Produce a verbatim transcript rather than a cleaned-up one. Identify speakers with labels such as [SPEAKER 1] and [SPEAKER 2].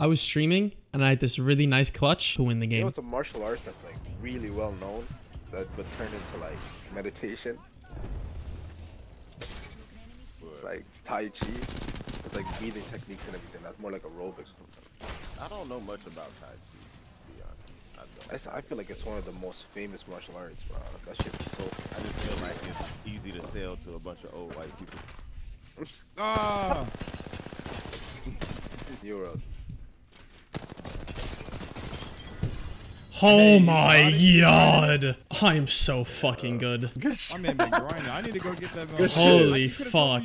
[SPEAKER 1] I was streaming and I had this really nice clutch to win the
[SPEAKER 2] You know,
[SPEAKER 1] game.
[SPEAKER 2] it's a martial arts that's like really well known, that but turned into like meditation, like Tai Chi, with like breathing techniques and everything. That's more like aerobics.
[SPEAKER 3] I don't know much about Tai Chi, to be honest. I, don't.
[SPEAKER 2] It's, I feel like it's one of the most famous martial arts, bro. That shit's so.
[SPEAKER 3] I just feel like it's easy to sell to a bunch of old white people.
[SPEAKER 4] Ah!
[SPEAKER 2] You're a
[SPEAKER 1] Oh my god. I'm so fucking good.
[SPEAKER 4] My man been grinding. I need to go get that.
[SPEAKER 1] Holy fuck.